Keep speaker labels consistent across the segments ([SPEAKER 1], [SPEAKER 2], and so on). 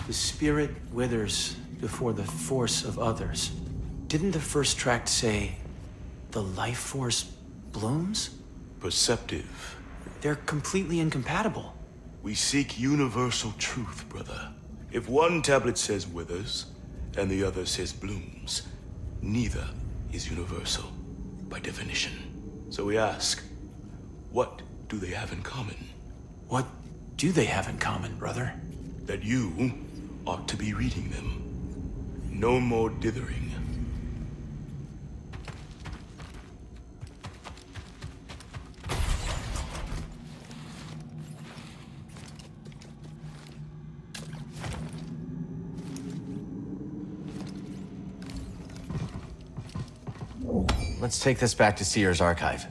[SPEAKER 1] The spirit withers before the force of others. Didn't the first tract say, the life force blooms?
[SPEAKER 2] Perceptive.
[SPEAKER 1] They're completely incompatible.
[SPEAKER 2] We seek universal truth, brother. If one tablet says withers, and the other says blooms, neither is universal, by definition. So we ask, what do they have in common?
[SPEAKER 1] What do they have in common, brother?
[SPEAKER 2] That you ought to be reading them. No more dithering.
[SPEAKER 3] Let's take this back to Seer's archive.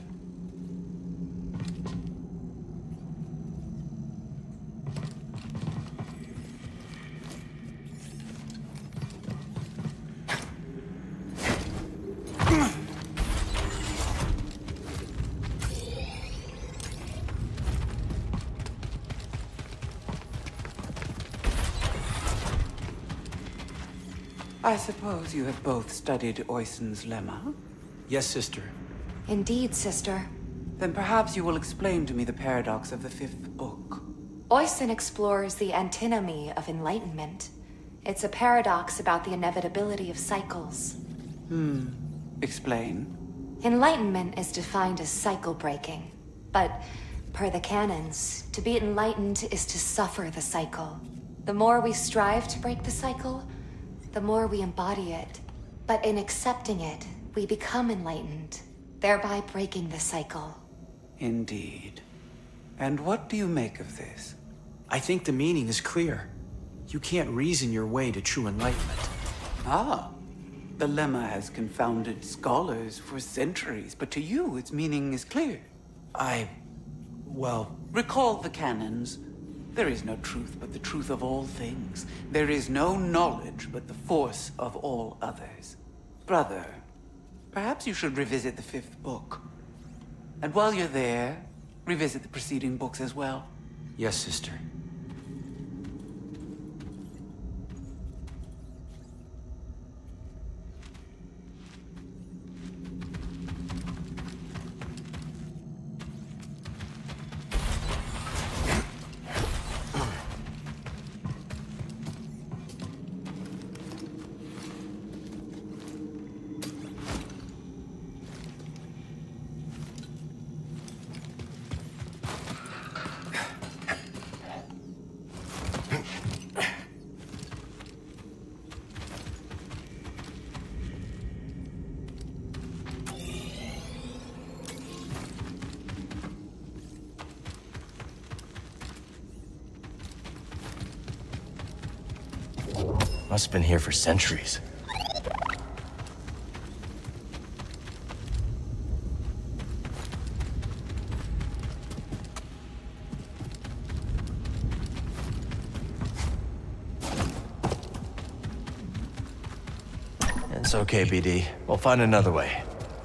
[SPEAKER 4] I suppose you have both studied Oisin's lemma?
[SPEAKER 1] Yes, sister.
[SPEAKER 5] Indeed, sister.
[SPEAKER 4] Then perhaps you will explain to me the paradox of the fifth book.
[SPEAKER 5] Oisin explores the antinomy of enlightenment. It's a paradox about the inevitability of cycles.
[SPEAKER 4] Explain.
[SPEAKER 5] Enlightenment is defined as cycle breaking. But, per the canons, to be enlightened is to suffer the cycle. The more we strive to break the cycle, the more we embody it. But in accepting it, we become enlightened, thereby breaking the cycle.
[SPEAKER 4] Indeed. And what do you make of this?
[SPEAKER 1] I think the meaning is clear. You can't reason your way to true enlightenment.
[SPEAKER 4] Ah, the lemma has confounded scholars for centuries, but to you its meaning is clear.
[SPEAKER 1] Well...
[SPEAKER 4] Recall the canons. There is no truth but the truth of all things. There is no knowledge but the force of all others. Brother, perhaps you should revisit the fifth book. And while you're there, revisit the preceding books as well.
[SPEAKER 1] Yes, sister.
[SPEAKER 3] Must have been here for centuries. It's okay, BD. We'll find another way.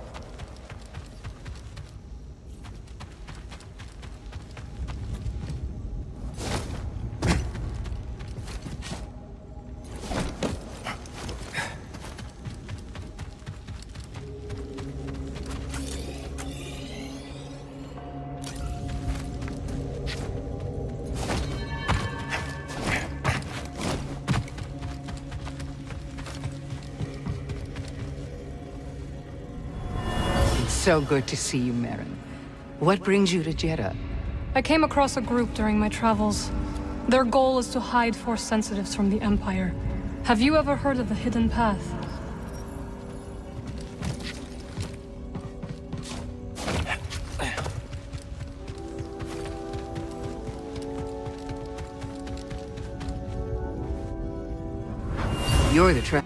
[SPEAKER 6] So good to see you, Merrin. What brings you to Jedha?
[SPEAKER 7] I came across a group during my travels. Their goal is to hide Force sensitives from the Empire. Have you ever heard of the Hidden Path?
[SPEAKER 6] You're the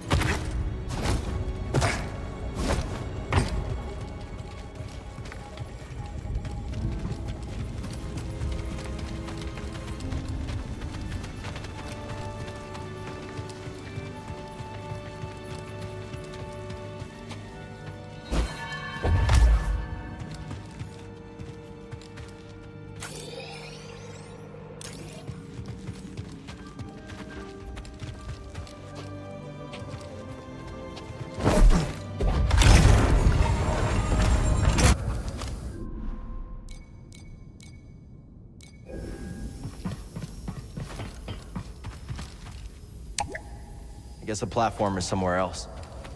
[SPEAKER 3] I guess the platform is somewhere else.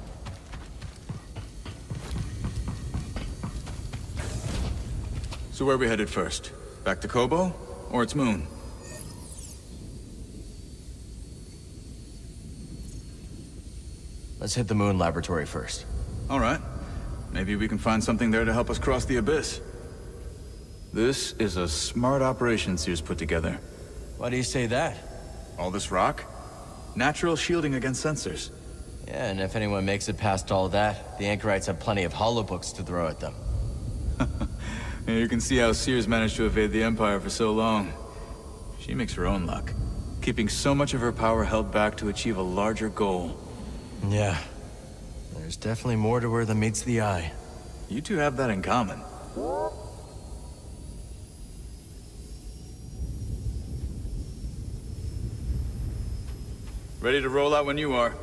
[SPEAKER 8] So where are we headed first? Back to Koboh? Or its moon?
[SPEAKER 3] Let's hit the moon laboratory first.
[SPEAKER 8] All right. Maybe we can find something there to help us cross the abyss. This is a smart operation Sears put together.
[SPEAKER 3] Why do you say that?
[SPEAKER 8] All this rock? Natural shielding against sensors.
[SPEAKER 3] Yeah, and if anyone makes it past all that, the Anchorites have plenty of holobooks to throw at them.
[SPEAKER 8] Yeah, you can see how Sears managed to evade the Empire for so long. She makes her own luck, keeping so much of her power held back to achieve a larger goal.
[SPEAKER 3] Yeah. There's definitely more to her than meets the eye.
[SPEAKER 8] You two have that in common. Ready to roll out when you are.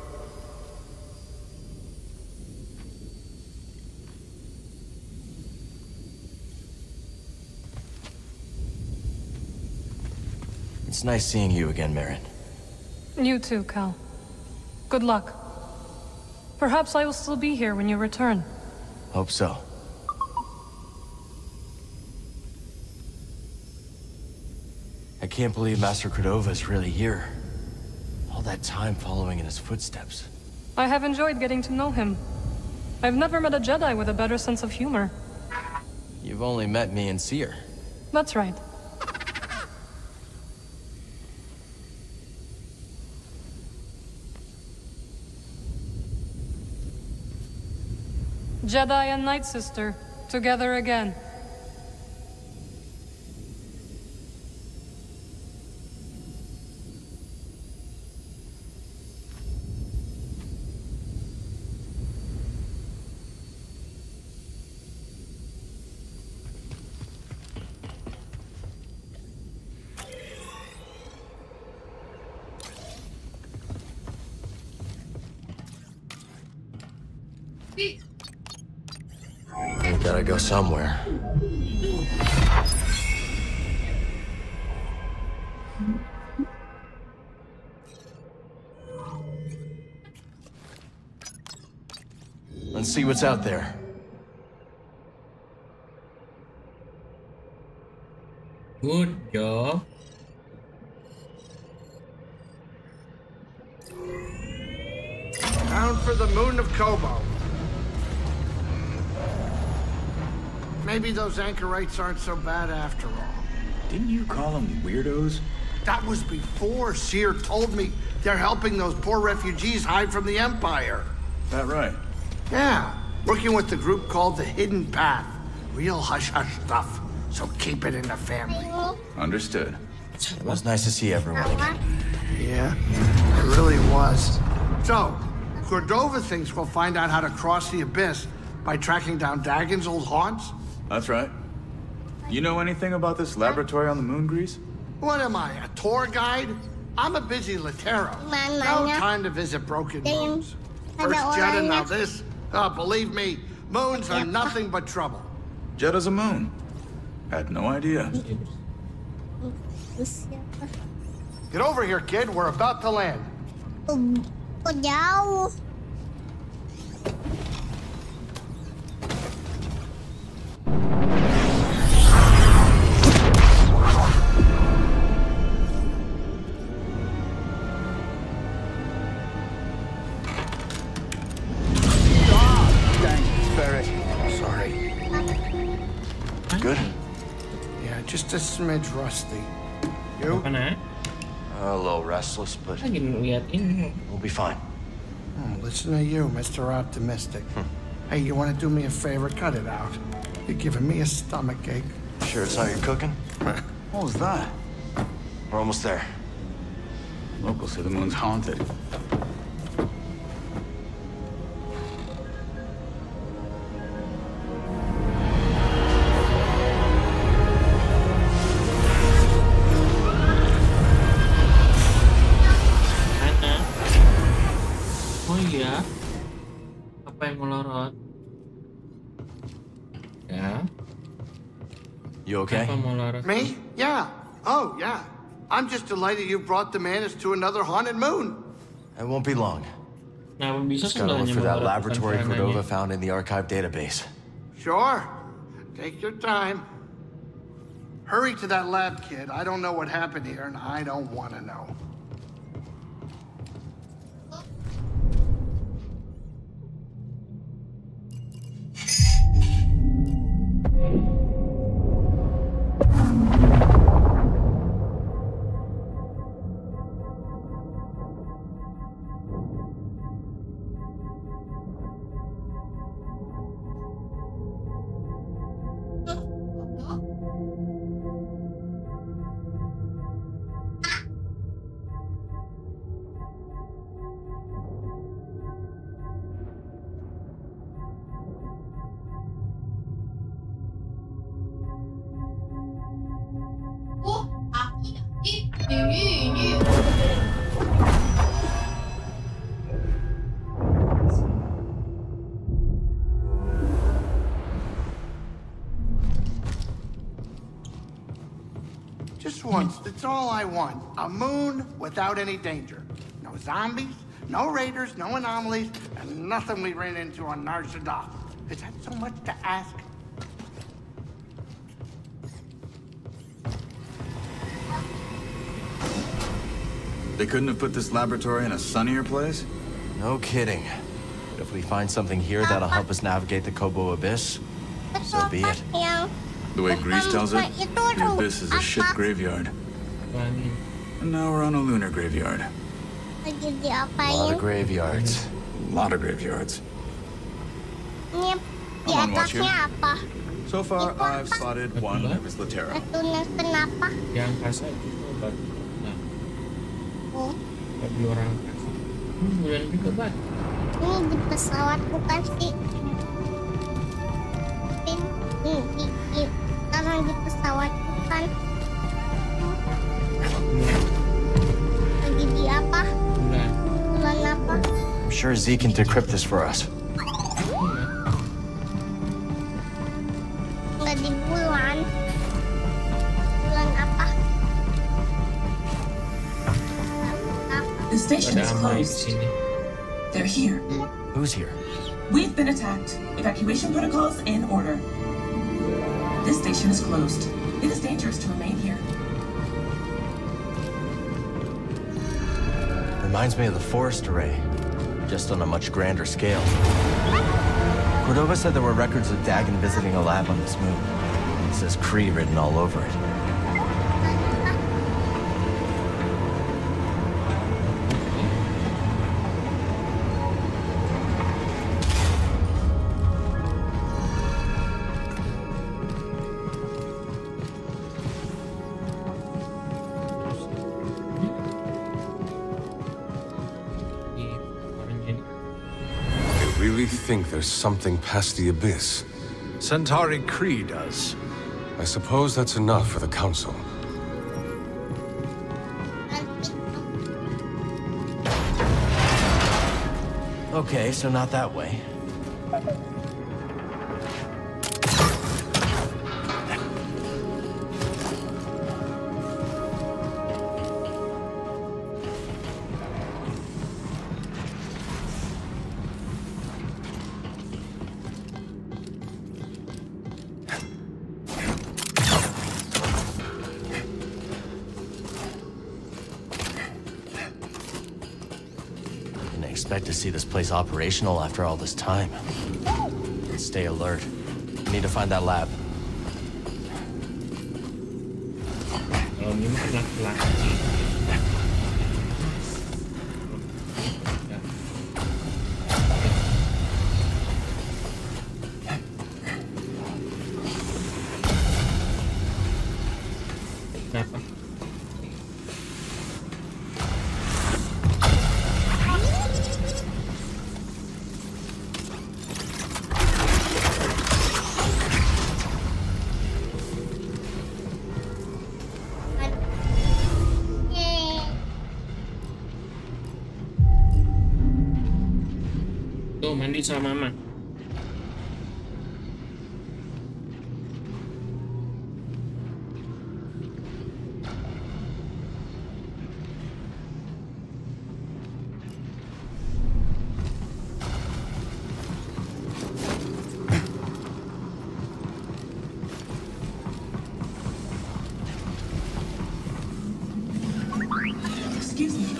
[SPEAKER 3] It's nice seeing you again, Merrin.
[SPEAKER 7] You too, Cal. Good luck. Perhaps I will still be here when you return.
[SPEAKER 3] Hope so. I can't believe Master Cordova is really here. All that time following in his footsteps.
[SPEAKER 7] I have enjoyed getting to know him. I've never met a Jedi with a better sense of humor.
[SPEAKER 3] You've only met me and Seer.
[SPEAKER 7] That's right. Jedi and Night Sister, together again.
[SPEAKER 3] You gotta go somewhere. Let's see what's out there.
[SPEAKER 9] Good job.
[SPEAKER 10] Bound for the moon of Koboh. Maybe those anchorites aren't so bad after all.
[SPEAKER 8] Didn't you call them weirdos?
[SPEAKER 10] That was before Seer told me they're helping those poor refugees hide from the Empire.
[SPEAKER 8] That right?
[SPEAKER 10] Yeah, working with the group called the Hidden Path. Real hush-hush stuff, so keep it in the family.
[SPEAKER 8] Understood.
[SPEAKER 3] It was nice to see everyone again.
[SPEAKER 10] Yeah, it really was. So, Cordova thinks we'll find out how to cross the abyss by tracking down Dagon's old haunts?
[SPEAKER 8] That's right. You know anything about this laboratory on the moon, Grease?
[SPEAKER 10] What am I, a tour guide? I'm a busy Latero. No time to visit broken moons. First Jeddah, now this. Oh, believe me, moons are nothing but trouble.
[SPEAKER 8] Jeddah's a moon. Had no idea.
[SPEAKER 10] Get over here, kid. We're about to land.
[SPEAKER 11] Kok jauh.
[SPEAKER 3] Good?
[SPEAKER 10] Yeah, just a smidge rusty. You?
[SPEAKER 3] A little restless, but
[SPEAKER 9] Lagi ngeliatin.
[SPEAKER 3] we'll be fine.
[SPEAKER 10] Oh, listen to you, Mr. Optimistic. Hey, you want to do me a favor? Cut it out. You're giving me a stomachache.
[SPEAKER 3] Sure it's not your cooking?
[SPEAKER 8] What was that?
[SPEAKER 3] We're almost there.
[SPEAKER 8] Locals say the moon's haunted.
[SPEAKER 9] Mana? Oh iya. Apa yang melorot? Ya.
[SPEAKER 3] You okay?
[SPEAKER 9] Apa melorot?
[SPEAKER 10] Me? Yeah. Oh, yeah. I'm just delighted you brought the Manus to another haunted moon.
[SPEAKER 3] It won't be long.
[SPEAKER 9] Nah, bisa
[SPEAKER 3] Just gotta look
[SPEAKER 9] sebenarnya
[SPEAKER 3] for that
[SPEAKER 9] melakukan
[SPEAKER 3] laboratory
[SPEAKER 9] serangannya.
[SPEAKER 3] Cordova found in the archive database.
[SPEAKER 10] Sure. Take your time. Hurry to that lab, kid. I don't know what happened here, and I don't want to know. Just once, that's all I want. A moon without any danger. No zombies, no raiders, no anomalies, and nothing we ran into on Nar Shaddaa. Is that so much to ask?
[SPEAKER 8] They couldn't have put this laboratory in a sunnier place?
[SPEAKER 3] No kidding. But if we find something here that'll help us navigate the Kobo Abyss, so be it.
[SPEAKER 8] The way Grease tells it, the Abyss is a ship graveyard. And now we're on a lunar graveyard.
[SPEAKER 3] A lot of graveyards.
[SPEAKER 8] A lot of graveyards. I'm on watch here. So far, I've spotted one that was Latera.
[SPEAKER 9] Di angkasa itu obat. Nah, bagi orang angkasa. Bulan juga bat.
[SPEAKER 11] Ini di pesawat bukan sih? Taruh di pesawat bukan? Lagi di apa? Bulan apa?
[SPEAKER 3] I'm sure Z can decrypt this for us.
[SPEAKER 11] Nggak di bulan. Bulan apa?
[SPEAKER 12] The station is closed. They're here.
[SPEAKER 3] Who's here?
[SPEAKER 12] We've been attacked. Evacuation protocols in order. This station is closed. It is dangerous to remain here.
[SPEAKER 3] Reminds me of the forest array, just on a much grander scale. Cordova said there were records of Dagan visiting a lab on this moon. It says Kree written all over it.
[SPEAKER 13] Think there's something past the Abyss.
[SPEAKER 14] Centauri Kree does.
[SPEAKER 13] I suppose that's enough for the Council.
[SPEAKER 3] Okay, so not that way. Expect to see this place operational after all this time. Stay alert. We need to find that lab.
[SPEAKER 9] Ini mah laki-laki. Kenapa? Tuh, mandi sama mama.
[SPEAKER 12] Excuse me.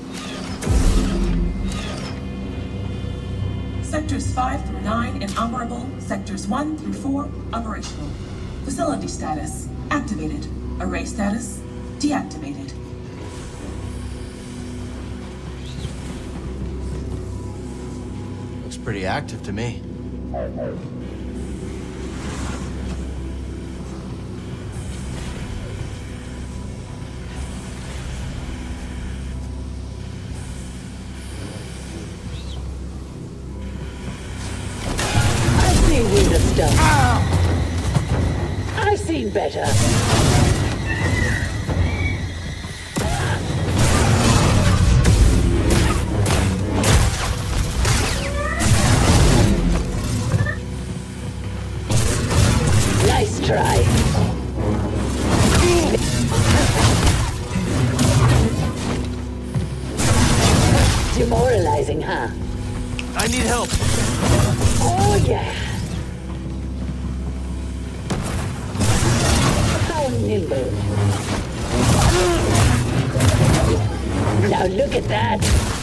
[SPEAKER 12] Sectors 5 through 9 inoperable. Sectors 1 through 4 operational. Facility status activated. Array status deactivated.
[SPEAKER 3] Looks pretty active to me.
[SPEAKER 15] I've seen weirder stuff. I've seen better. Nice try. Demoralizing, huh?
[SPEAKER 3] I need help.
[SPEAKER 15] Oh, yeah. How nimble. Now look at that.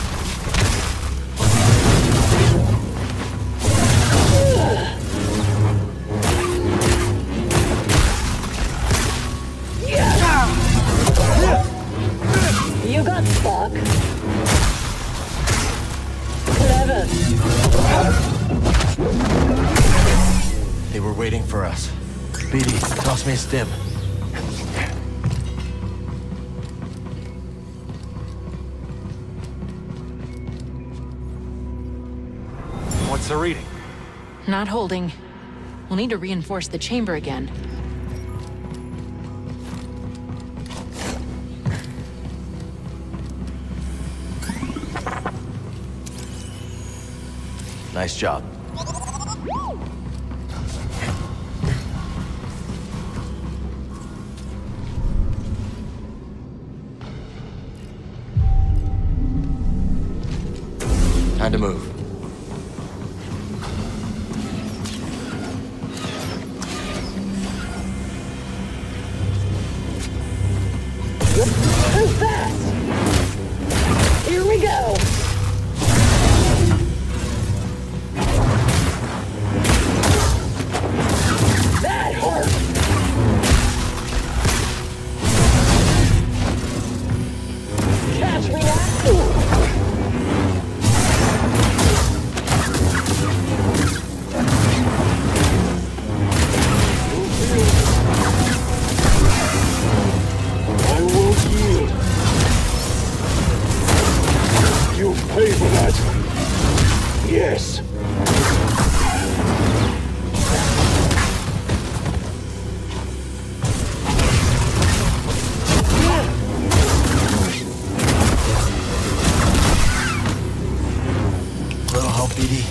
[SPEAKER 15] You got Spock. Clever.
[SPEAKER 3] They were waiting for us. BD, toss me a stim.
[SPEAKER 1] What's the reading?
[SPEAKER 16] Not holding. We'll need to reinforce the chamber again.
[SPEAKER 3] Nice job. Time to move.
[SPEAKER 15] Too fast. Here we go. That hurt. Catch me now.
[SPEAKER 17] Pay for that. Yes.
[SPEAKER 3] Little help, BD.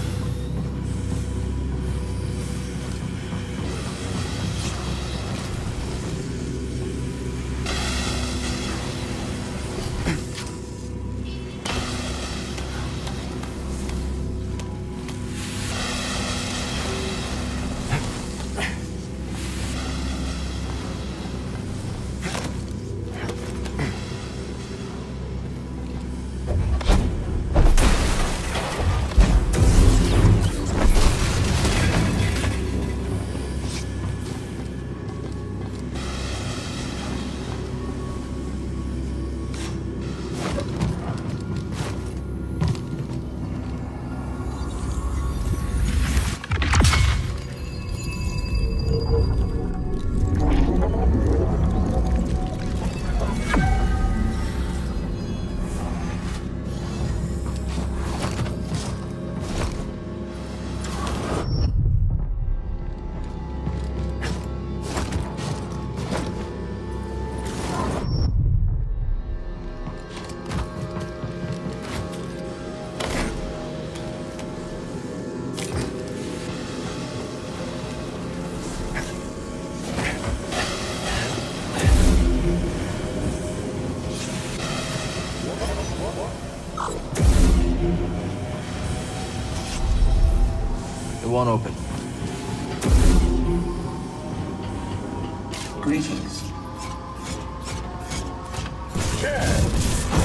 [SPEAKER 3] It won't open.
[SPEAKER 12] Greetings.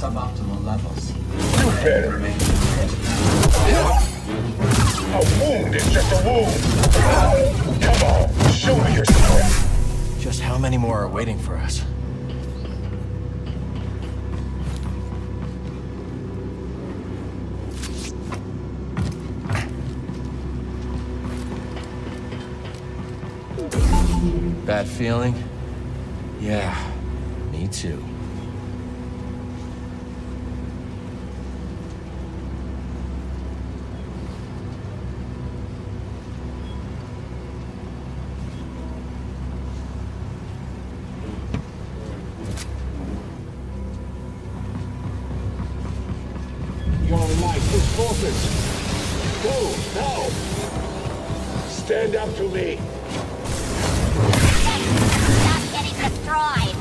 [SPEAKER 18] suboptimal levels.
[SPEAKER 17] Better. A wound is just a wound. Come on, show me your strength.
[SPEAKER 3] Just how many more are waiting for us? Bad feeling? Yeah, me too.
[SPEAKER 17] Your life is forfeit. Go, now. Stand up to me.
[SPEAKER 11] Stop getting destroyed.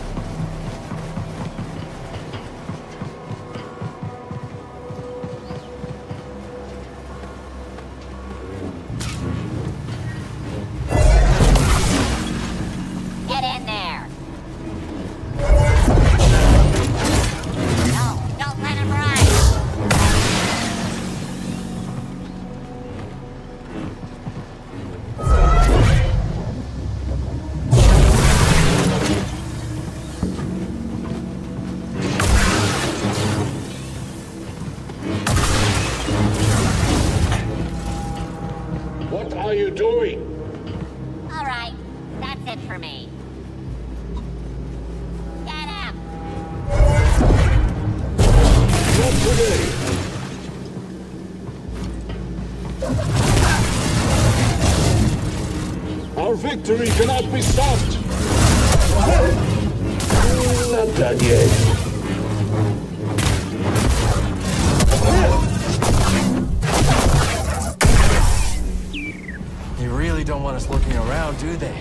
[SPEAKER 11] Get in there. No, don't let him run.
[SPEAKER 17] What are you doing?
[SPEAKER 11] All right, that's it for me. Get him.
[SPEAKER 17] Not today. Our victory cannot be stopped. Not done yet.
[SPEAKER 3] They really don't want us looking around, do they?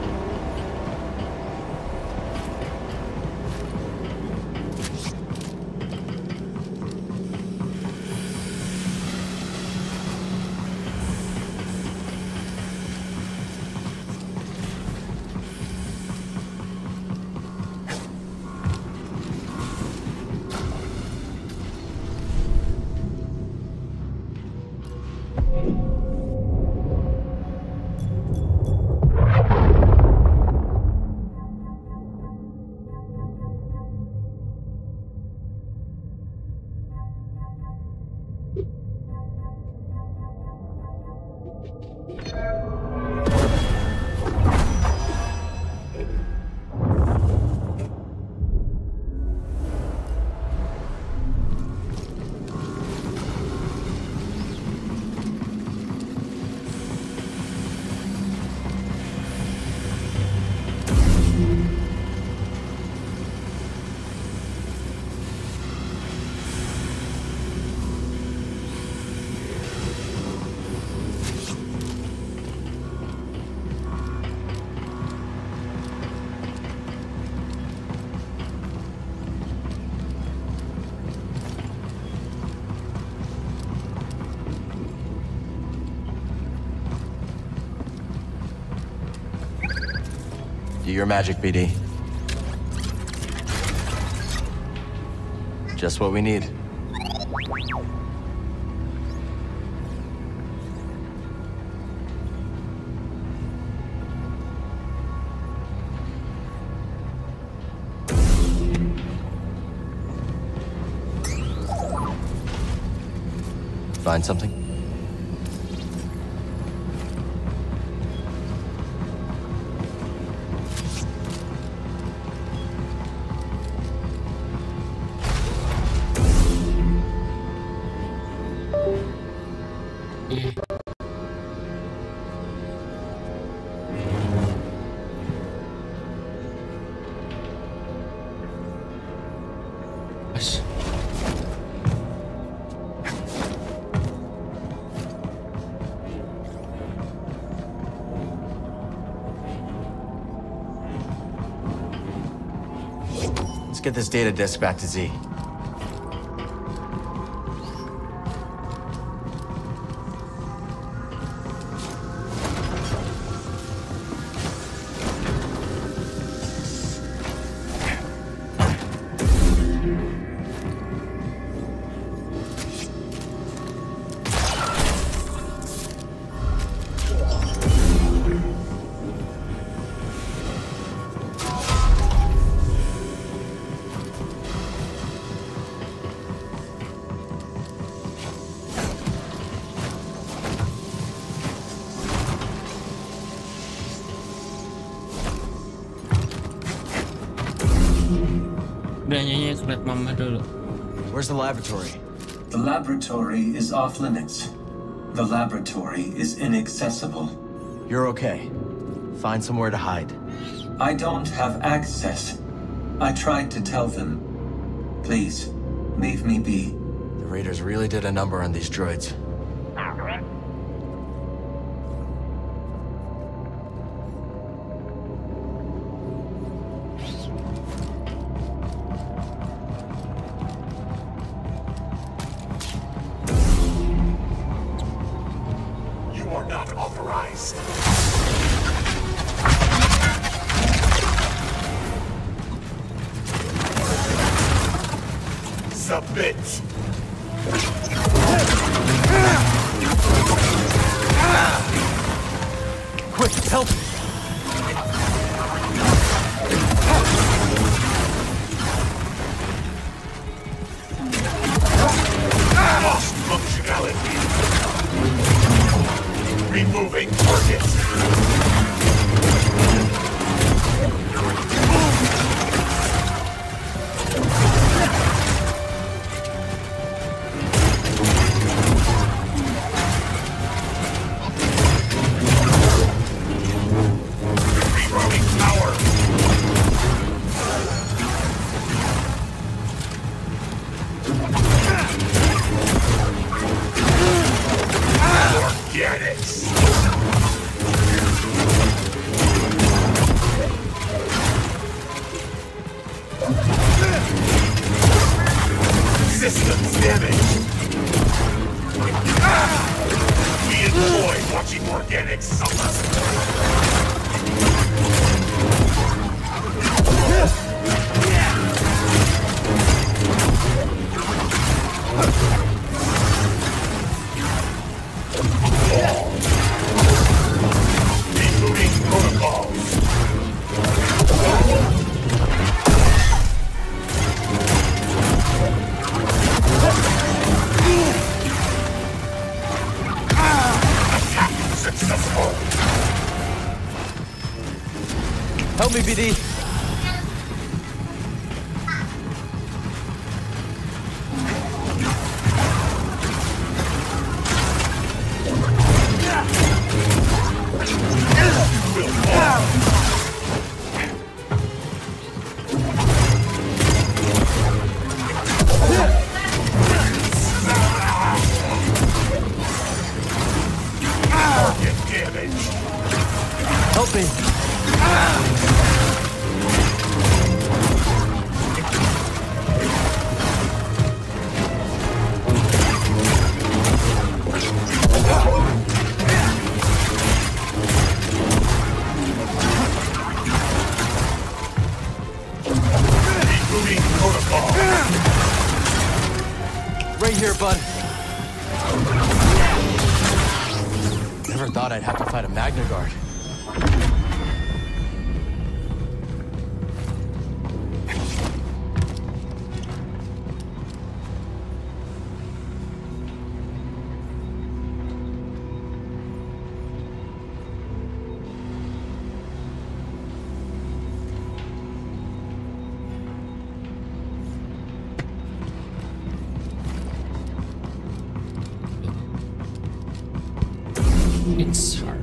[SPEAKER 3] Do your magic, BD. Just what we need. Find something? Let's get this data disk back to Z.
[SPEAKER 9] Udah nyanyi Red Mama dulu.
[SPEAKER 3] Where's the laboratory?
[SPEAKER 18] The laboratory is off limits. The laboratory is inaccessible.
[SPEAKER 3] You're okay. Find somewhere to hide.
[SPEAKER 18] I don't have access. I tried to tell them. Please, leave me be.
[SPEAKER 3] The Raiders really did a number on these droids.
[SPEAKER 17] You are not authorized. Submit!
[SPEAKER 3] Quick, help!
[SPEAKER 17] Lost functionality. Removing target. Systems damaged. We enjoy watching organics suffer. Rebooting protocols. Successful.
[SPEAKER 3] Help me, BD. Help me.
[SPEAKER 17] Rebooting protocol.
[SPEAKER 3] Right here, bud. Never thought I'd have to fight a Magna Guard.
[SPEAKER 9] It's hard.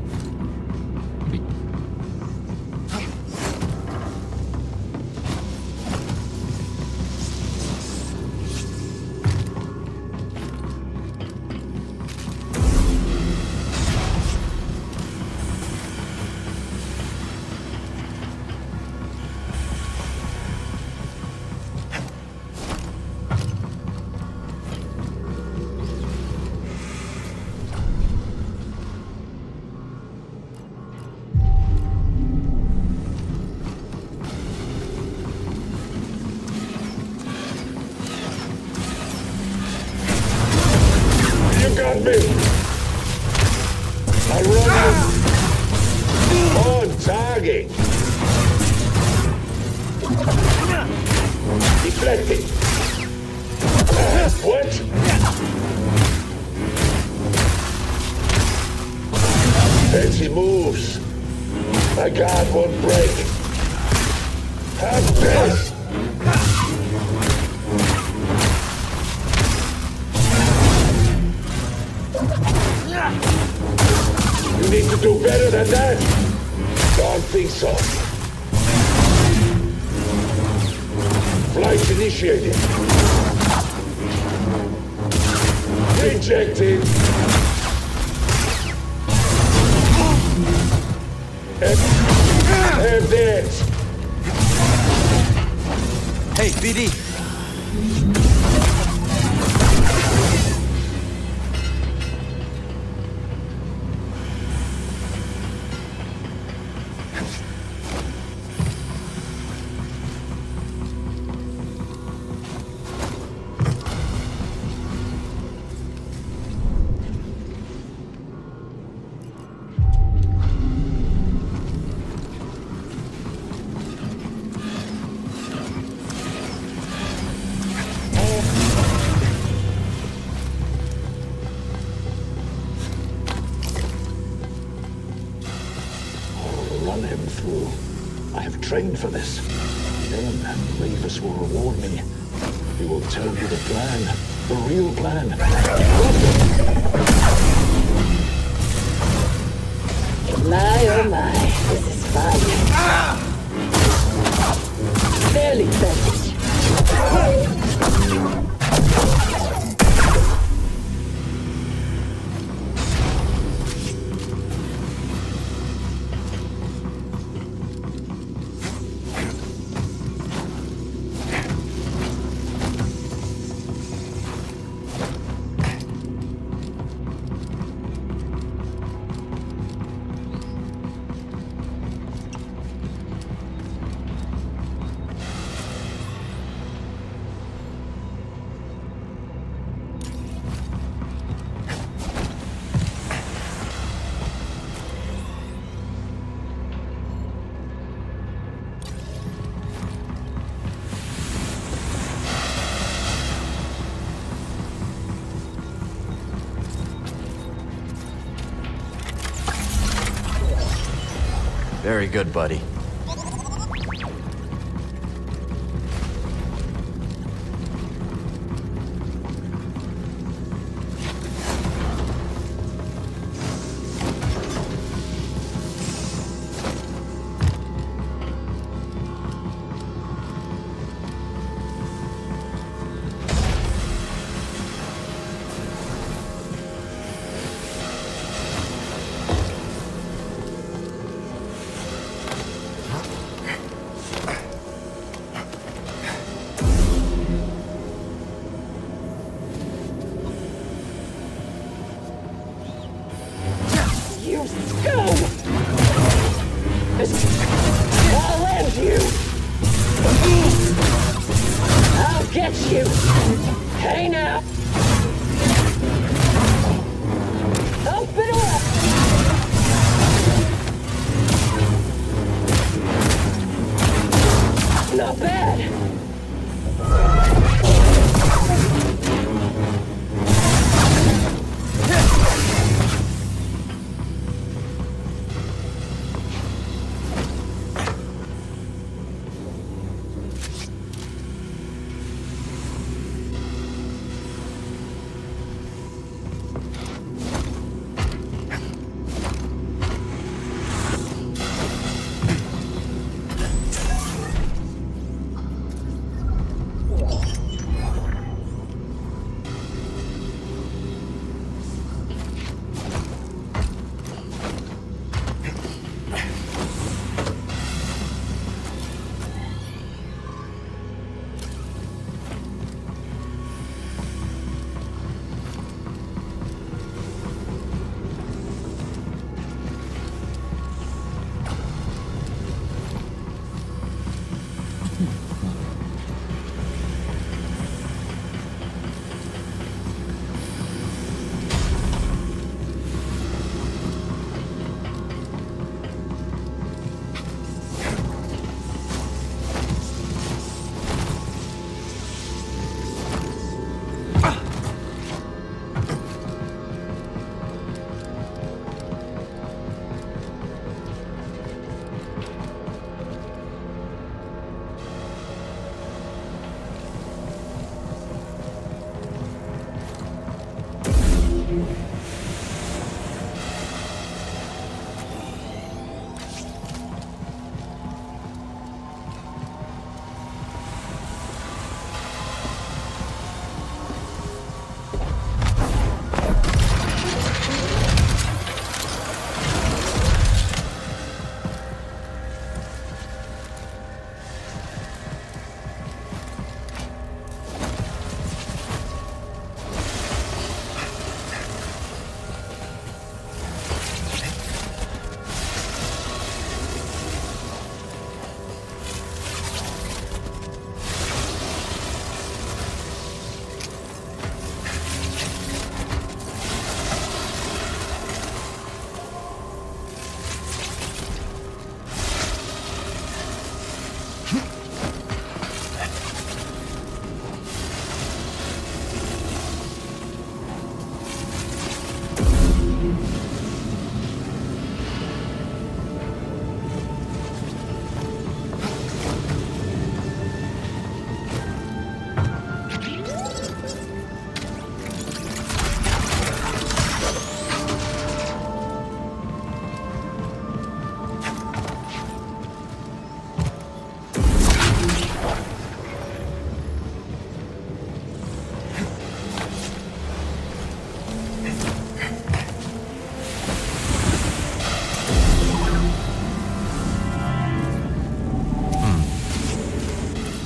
[SPEAKER 17] Got me. I run on target. Deflecting. What? Fancy moves. My guard won't break. Have this. Council! Flight initiated. Rejected. And dead.
[SPEAKER 3] Hey, BD!
[SPEAKER 17] Run him through. I have trained for this. Then Mavis will reward me. He will tell you the plan. The real plan.
[SPEAKER 15] My oh my, this is fun. Fairly fetish.
[SPEAKER 3] Very good, buddy.
[SPEAKER 15] I'll end you! I'll get you! Hey now! Open her up! Not bad!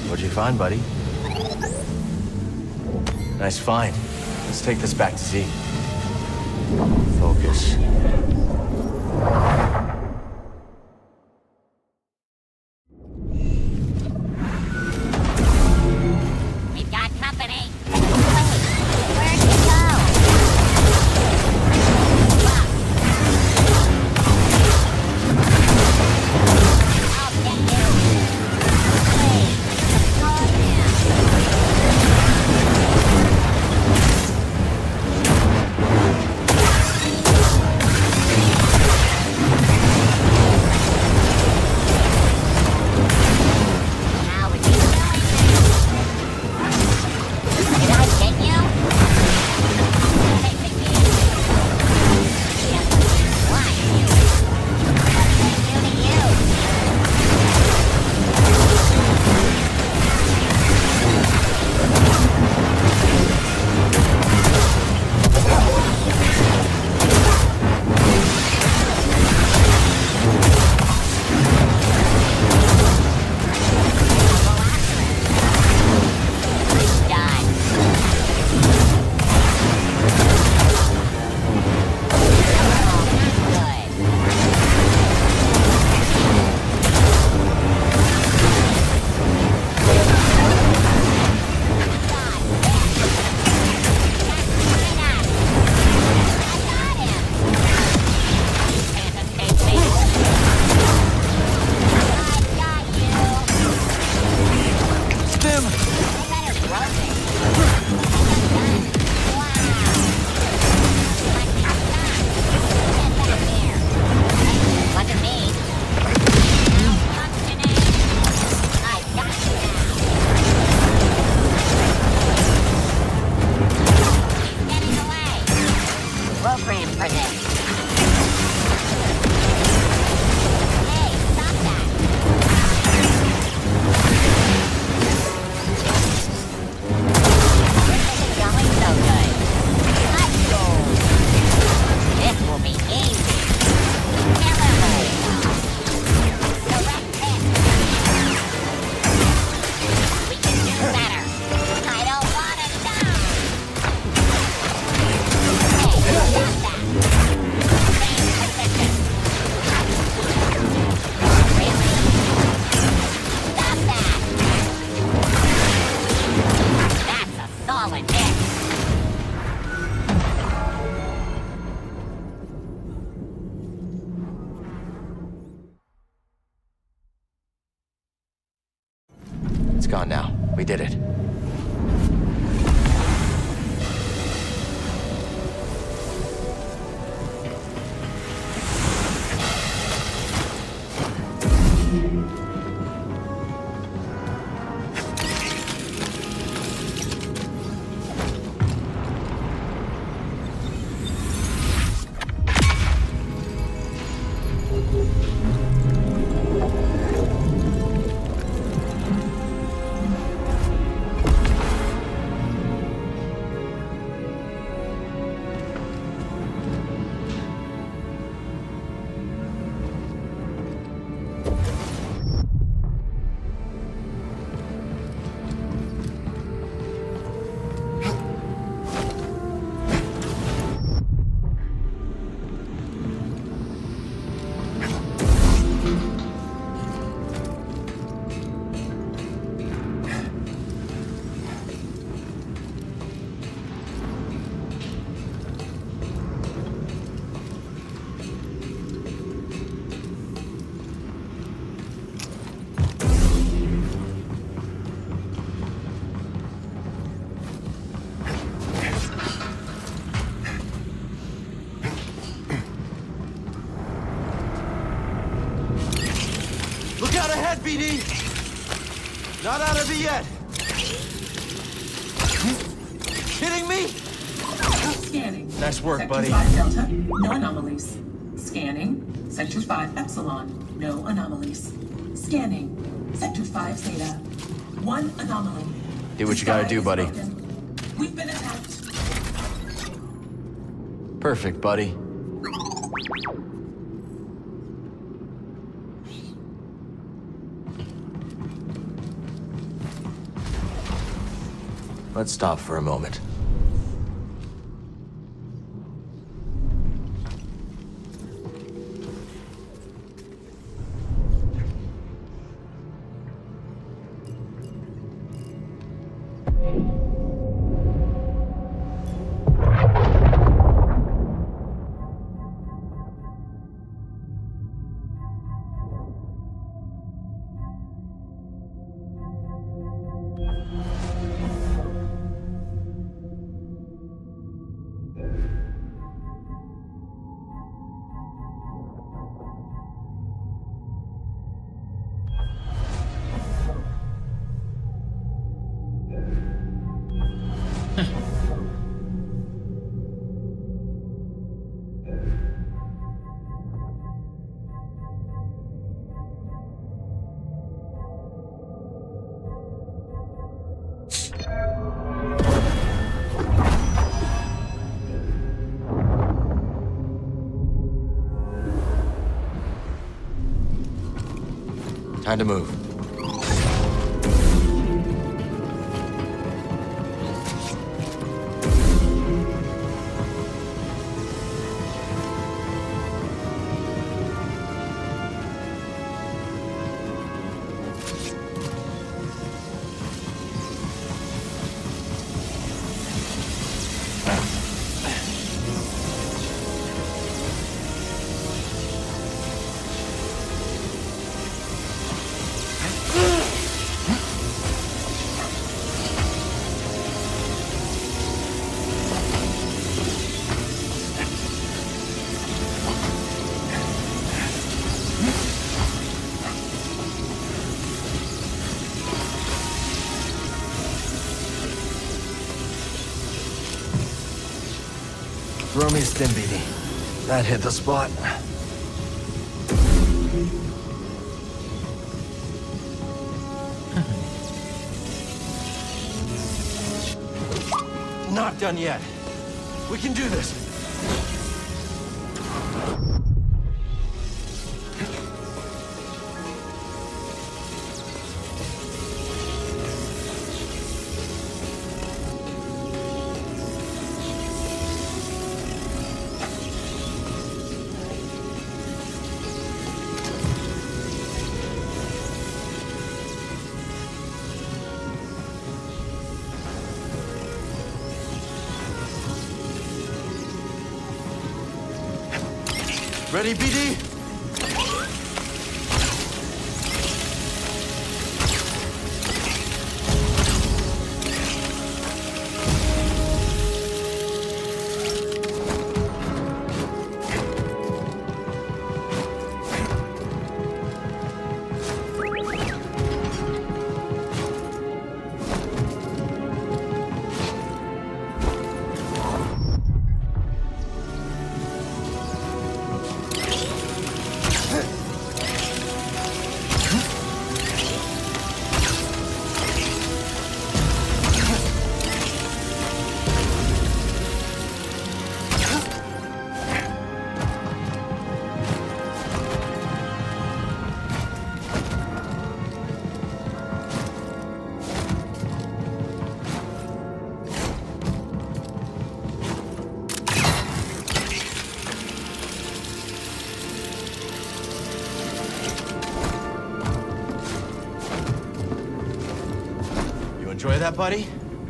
[SPEAKER 3] What'd you find, buddy? Nice find. Let's take this back to Z. Focus.
[SPEAKER 11] We've got company. Where'd you go? I'll get you. Hey, slow down.
[SPEAKER 3] It's gone now. We did it.
[SPEAKER 19] Look out ahead, BD! Not out of it yet! Kidding me?
[SPEAKER 12] Scanning.
[SPEAKER 3] Nice work,
[SPEAKER 12] Sector
[SPEAKER 3] buddy.
[SPEAKER 12] 5 Delta, no anomalies. Scanning. Sector 5 Epsilon, no anomalies. Scanning. Sector 5 Zeta, 1 anomaly.
[SPEAKER 3] Do what you gotta do, buddy.
[SPEAKER 12] We've been attacked.
[SPEAKER 3] Perfect, buddy. Let's stop for a moment. Time to move. Throw me a stim BD. That hit the spot. Not done yet. We can do this. Ready, BD? Enjoy that, buddy?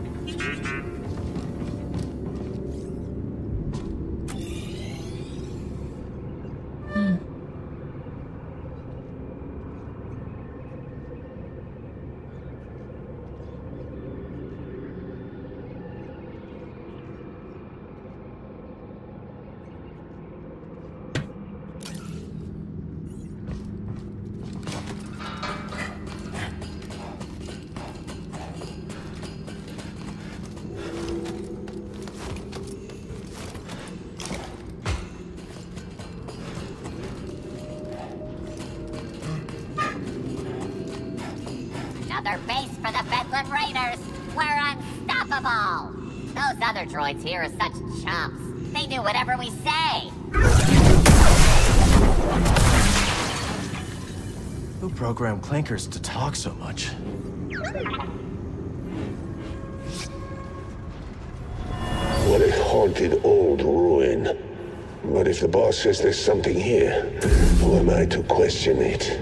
[SPEAKER 11] Another base for the Bedlam Raiders. We're unstoppable. Those other droids here are such chumps. They do whatever we say.
[SPEAKER 3] Who programmed clankers to talk so much?
[SPEAKER 17] haunted old ruin. But if the boss says there's something here, who am I to question it?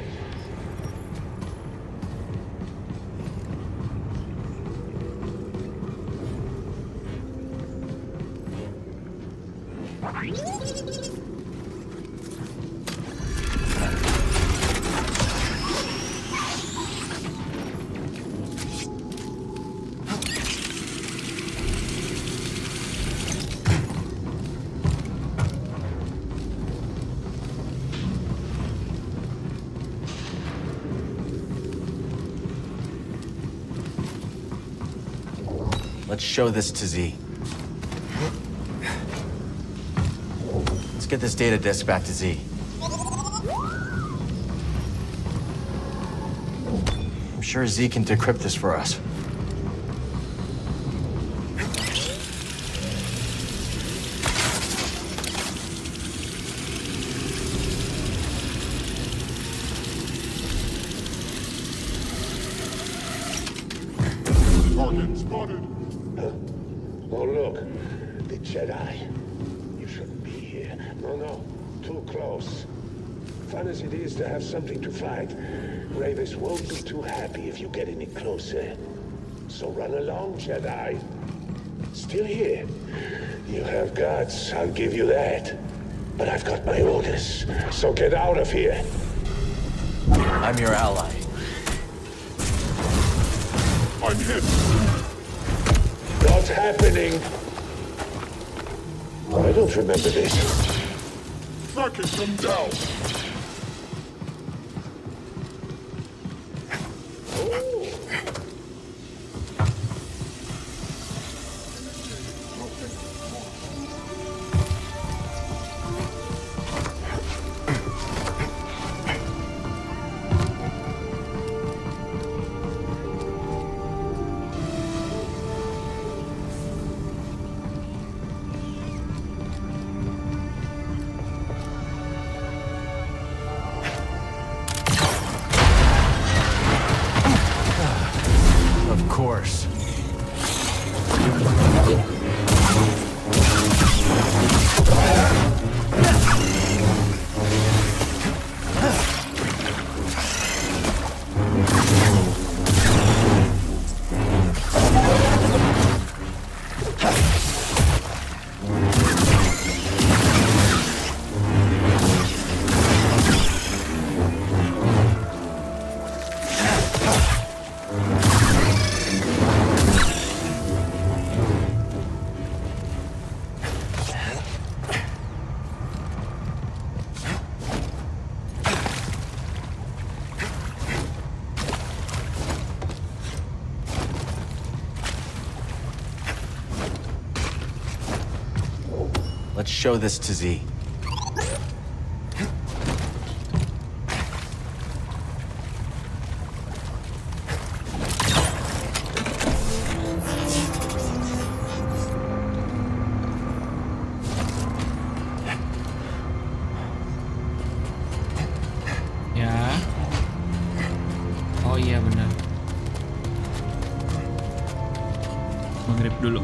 [SPEAKER 3] Let's show this to Z. Let's get this data disk back to Z. I'm sure Z can decrypt this for us.
[SPEAKER 17] Target spotted. Oh, look. The Jedi. You shouldn't be here. No. Too close. Fun as it is to have something to fight, Ravis won't be too happy if you get any closer. So run along, Jedi. Still here. You have guts, I'll give you that. But I've got my orders, so get out of here.
[SPEAKER 3] I'm your ally.
[SPEAKER 17] I'm hit. What's happening? I don't remember this. Fuck it, come down.
[SPEAKER 3] Of course. Let's show this to Z.
[SPEAKER 9] Ya. Oh iya benar. Maghrib dulu.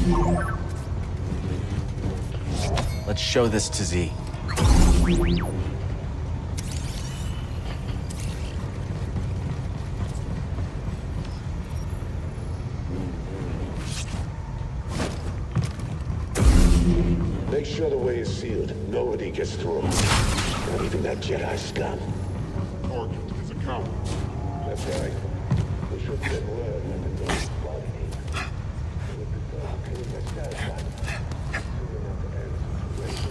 [SPEAKER 3] Let's show this to Z.
[SPEAKER 17] Make sure the way is sealed. Nobody gets through. Not even that Jedi scum.
[SPEAKER 20] Target is a coward.
[SPEAKER 17] That's right. We should get word when the ghost body. We would prefer to clean the status out. Soon enough to end the situation.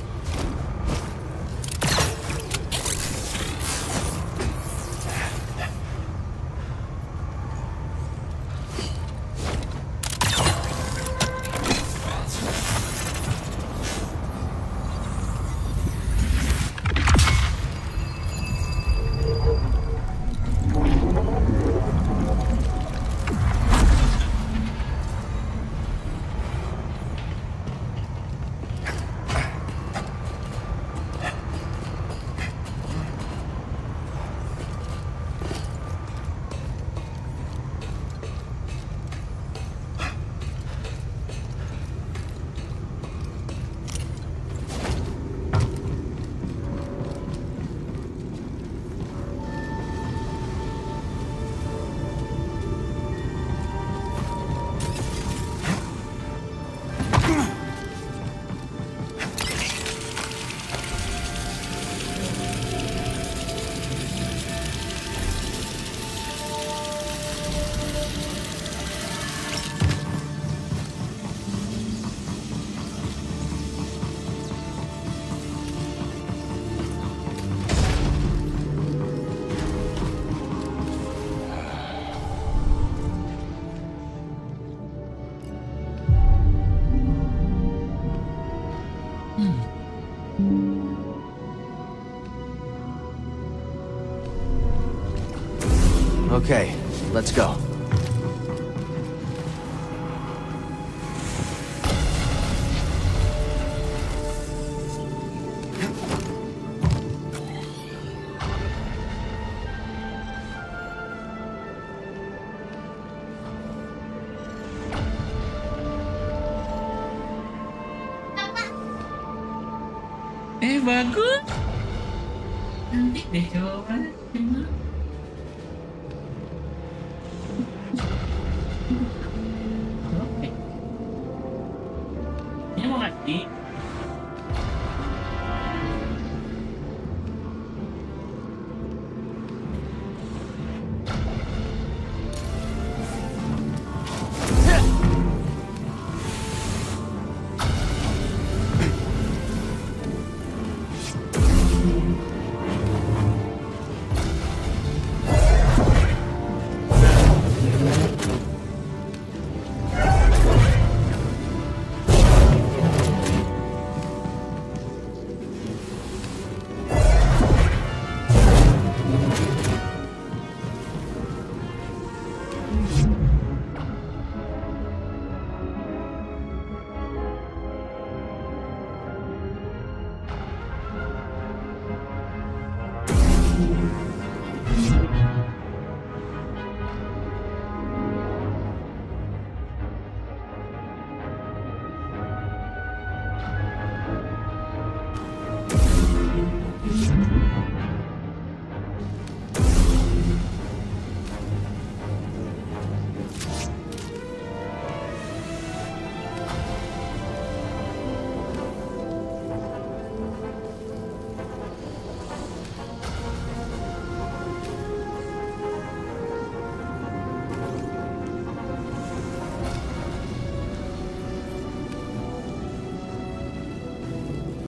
[SPEAKER 3] Okay, let's go.
[SPEAKER 9] Bagus. Nanti deh coba. Oke. Ini mau ngasih.